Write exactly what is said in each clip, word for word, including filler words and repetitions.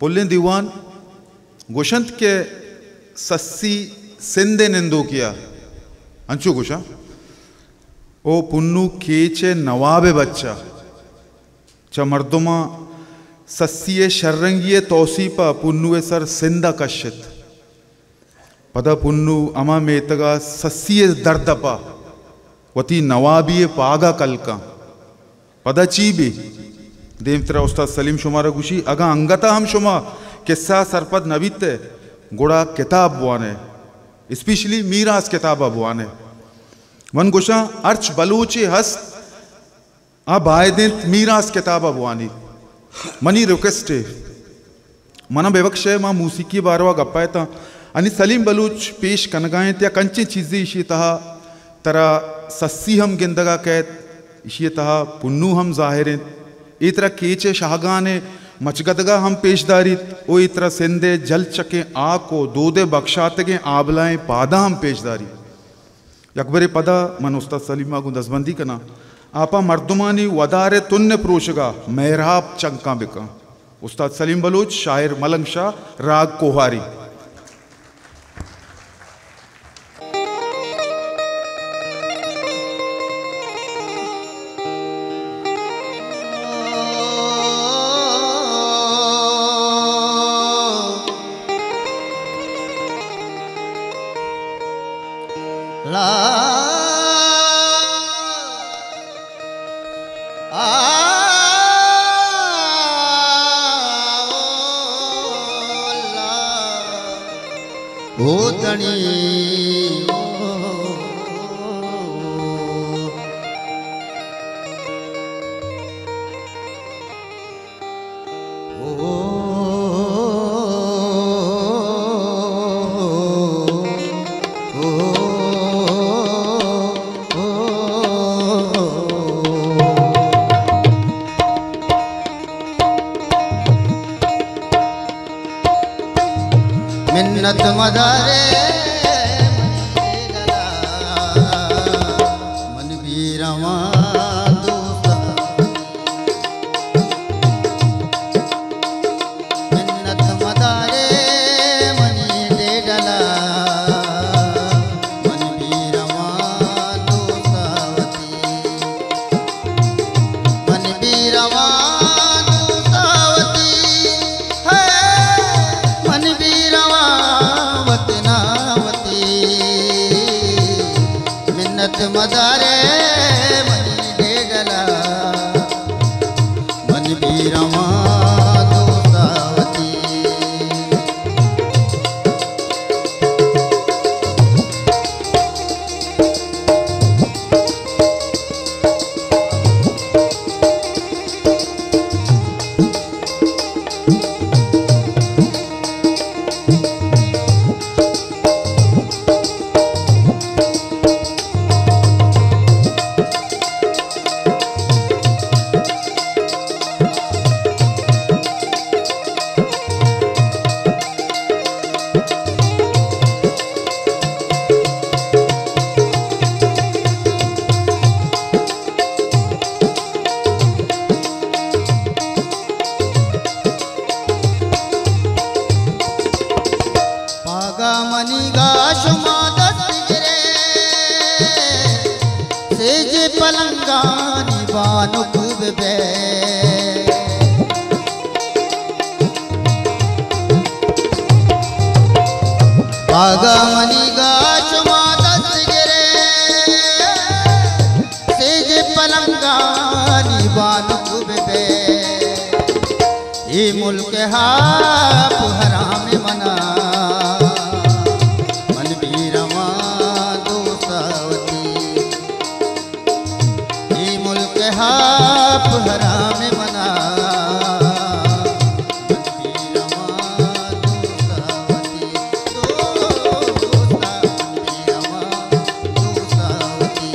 पुल्ले दीवान गोशंत के सस्सी सिंधे निंदो किया अंचु गोशा ओ पुन्नू केचे नवाबे बच्चा च मर्दुमा सस्सिये शर्रंगिये तौसीपा पुन्नुए सर सिंदा कश्यत पदा पुन्नु अमा मेतगा सस्सिये दर्दपा वती नवाबिये पागा कलका पदा चीबी देवतरा उस्ताद सलीम शुमारा गुशी अगा अंगता हम शुमा किस्सा सरपद नबीते गुड़ा किताब बुआने स्पेशली मीरास किताब बुआने वन गुशा अर्च बलूची हस्त आ बायदिन मीरास किताब बुआनी मनी रिक्वेस्ट मना बेवक्षय मां मूसिकी बारवा गप्पाय था आणि सलीम बलूच पेश कनगाएं त्या कंची चीजें इशी तहा तरा सस्सी हम गिंदगा कैद इशी तहा पुन्नू हम जाहिरें इतरा केचे शाहगाने मचगदगा हम पेशदारी ओ इतरा सिंधे जल चके आ को दोदे बख्शाते के आबलाएं पादा हम पेशदारी यकबरे पदा मन उस्ताद सलीमा को दसबंदी कना आपा मर्दुमानी वदारे तुन्ने प्रोशगा मेहराब चंका बिका उस्ताद सलीम बलूच शायर मलंग शाह राग कोहारी मिन्नत मदारे मन बीरवा दोस्ता मिन्नत मदारे मनी दे डला मन बीरवा दोस्तावती मन बीरवा मदारे मनी डेगला मन बीरवा दोस्तावती पलंगानी बानो खूब बे पागामनी गाश मादस गिरे सेज पलंगानी बानो खूब बे ये मुल्क हाप हराम मना मन बीरवा दोस्तावती हाप हराम मना मन बीरवा दोस्तावती दोस्ता बीरवा दोस्तावती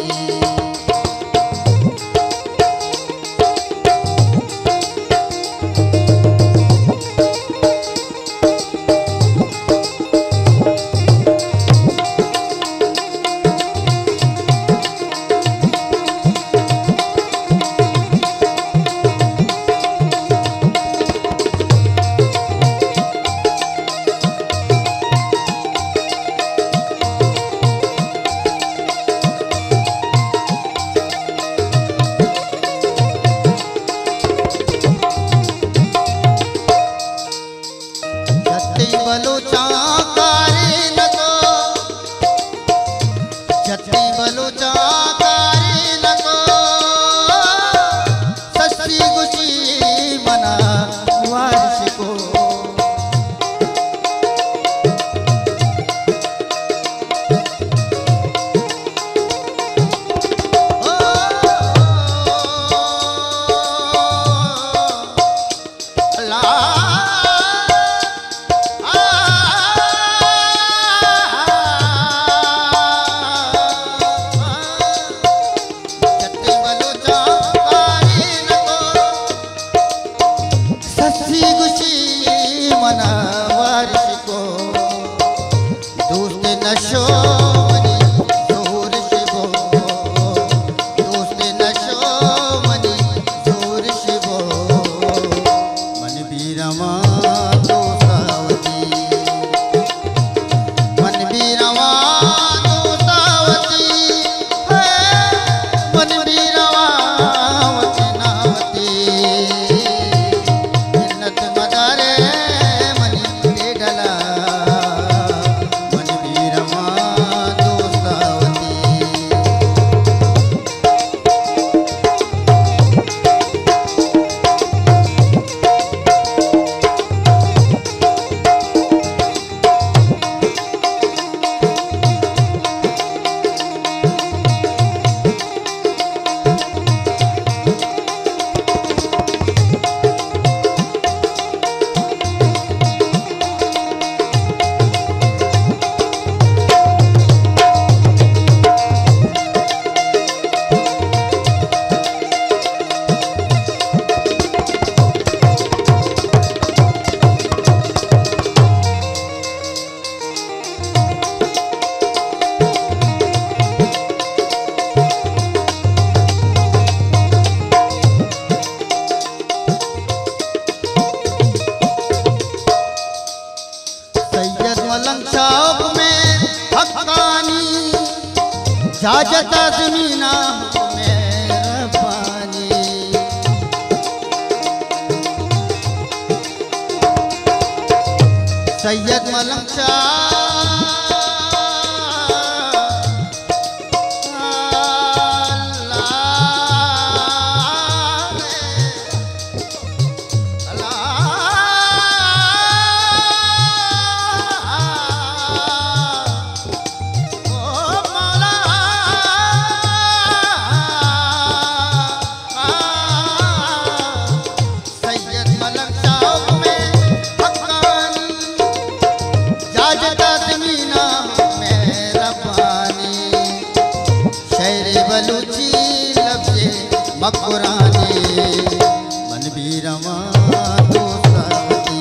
नशो मनी जोर शिवो दोस्त नशो मनी जोर शिवो मन बीरवा दोसावती मन बीरवा दोसावती है मन बीरवा वचनावती जन्नत मदारे मनी बेडला मन बीरवा दोसावती सैयद मलंग चौक में हक्कानी जाजता जमीना मेरा पानी सैयद मलंग सैयद मलंग चौक में हक्कानी जाजता जमीना मेरा पानी शेर बलूची लफ्ज़े मकुरानी मन बीरवा दोसावती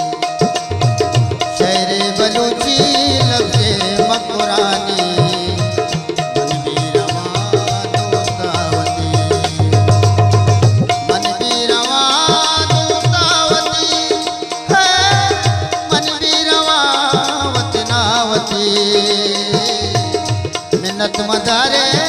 शेर बलूची लफ्ज़े मकुरानी मन बीरवा दोसावती मन बीरवा दोसावती है मन बीरवा वतनावती मिन्नत मदारे